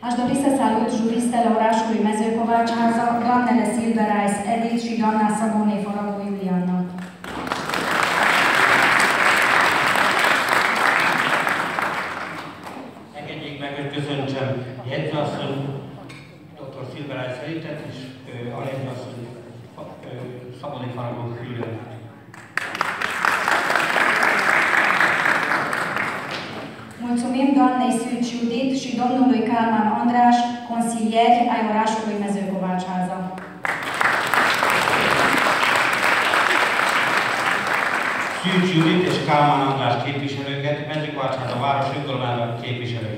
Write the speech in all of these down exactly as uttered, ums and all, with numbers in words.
Aș dori să salut juristele orașului Mezőkovács-Háza, doamnele Silberais Edith și doamna Szabóné Faragó Iuliana. Engedjék meg, hogy köszöntsem jegyzőasszony, doktor Silberais Edithet és alegyzőasszony Szabóné Faragó Iulianát. Mulțumim doamnei Szűcs Judit și domnului Kálmán András, consilieri ai orașului Mezőkovács-Háza. Szűcs Judit és Kálmán András képviselőket, Mezőkovács-Háza város önkormányzat képviselői.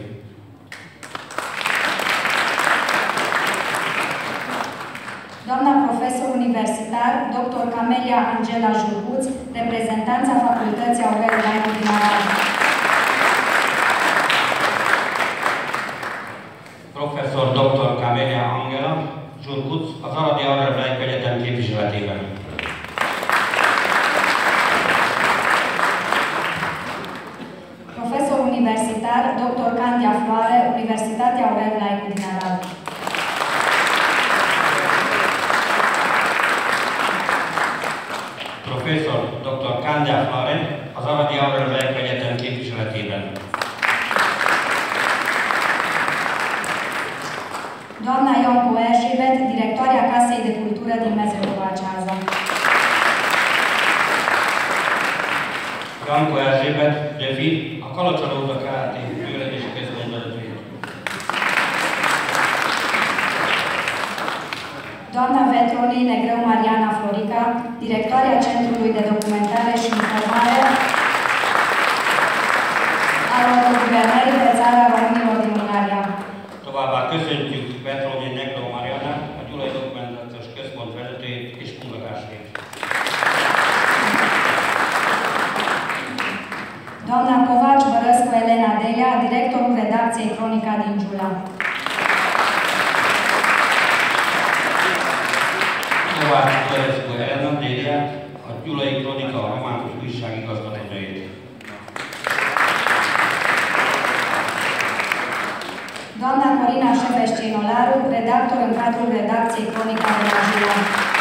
Doamna profesor universitar, doctor Camelia Angela Jurcuț, reprezentanța Facultății Aurel Laicu din Arad. Professzor doktor Camelia Angela Jurcuț, az Aradi Aurel Laicu Egyetem képviseletében. Profesor universitar, doctor Candia Floare, Universitatea Aurel Laicu din Arad. Professzor doktor Candia Floare, az Aradi Aurel Laicu Egyetem képviseletében. Doamna Ioncu Erzsébet, directoarea Casei de Cultură din Mezőkovács-Háza. Ioncu Erzsébet, Gefi, a Kalocsalóda Kft. Művelési Központ vezetője. Doamna Vetroni Negreu Mariana Florica, directoarea Centrului de Documentare și Informare al Guvernării de Țara Românilor din Ungaria. Továbbá köszöntjük Vetroni Negreu Marianát, a Gyulai Dokumentációs Központ vezetőjét és munkatársait. Doamna Covaci Bărăscu Elena Delia, directorul redacției Cronica din Giula. Kovács Bărăscu Elena Delia, a Gyulai Kronika Romános újság igazgatónőjét. Doamna Corina Șebeșcei-Nolaru, redactor în cadrul redacției Cronica de la Giula.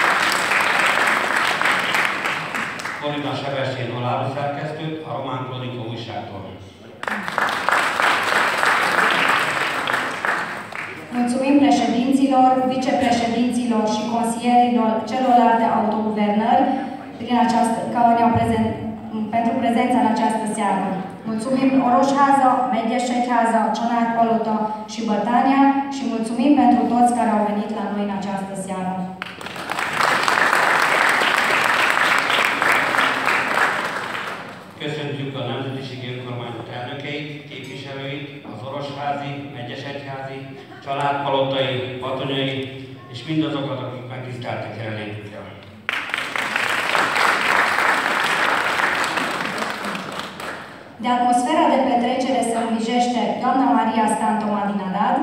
Corina Șebeșcei-Nolaru szerkesztő, a Román Kronika újságtól. Mulțumim președinților, vicepreședinților și consilierilor celorlalte autoguvernări prin această, care ne-au prezent, pentru prezența în această seară. Mulțumim Orosháza, Megyesegyháza, Csanád-Palota și Bătania și mulțumim pentru toți care au venit la noi în această seară. Köszöntjük a Nemzetiségi Önkormányzat elnökeit, képviselőit, az Orosházi, Megyesegyházi, Csanád-Palotai, Batonyai és mindazokat, akik megtiszteltek jelenlétükkel. De atmosfera de petrecere se îngrijește doamna Maria Stan Toma din Arad,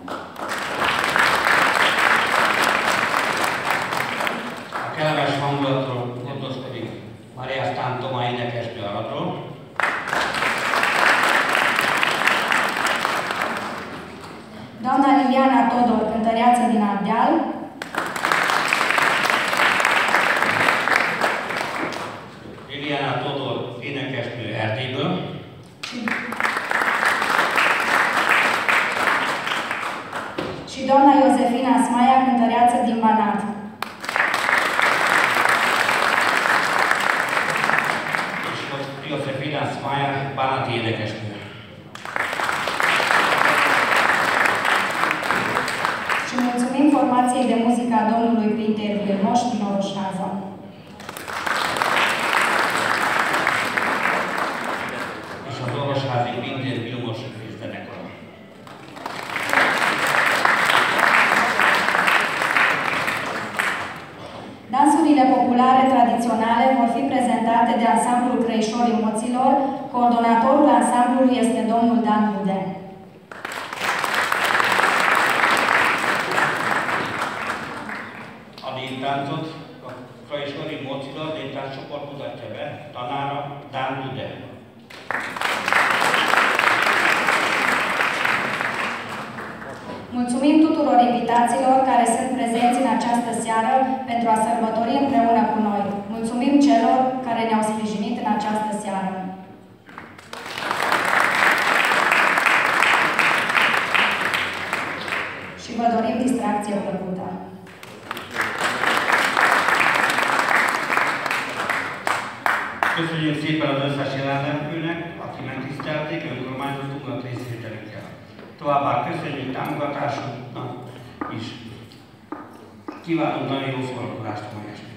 a kellemes hangulatról gondoskodik Maria Stan Toma énekesnő Aradról, doamna Liliana Todor, cântăreață din Ardeal, Liliana Todor énekesnő Erdélyből, și doamna Iosefina Smaia, cântăreață din Banat. és Iosefina Smaja bánati énekesnő. Și mulțumim formației de muzică a domnului Pinter Vilmoș din Orosháza. És az Orosházi Pintér Vilmos és zenekara. Dansurile populare tradiționale vor fi prezentate de ansamblul Crăișorii Moților. Coordonatorul ansamblului este domnul Dan Bude. A néptáncot a Crăișorii Moților néptánccsoport mutatja be, tanára Dan Bude. Mulțumim tuturor invitaților care sunt prezenți în această seară pentru a sărbători împreună cu noi. Mulțumim celor care ne-au sprijinit în această seară. Și vă dorim distracție plăcută. Köszönjük szépen az összes jelenlevőnek, aki megtisztelték, önkormányzatunknak részvételükkel. Továbbá köszönjük támogatásunknak is. Kívánunk nagyon jó szórakozást a mai estén.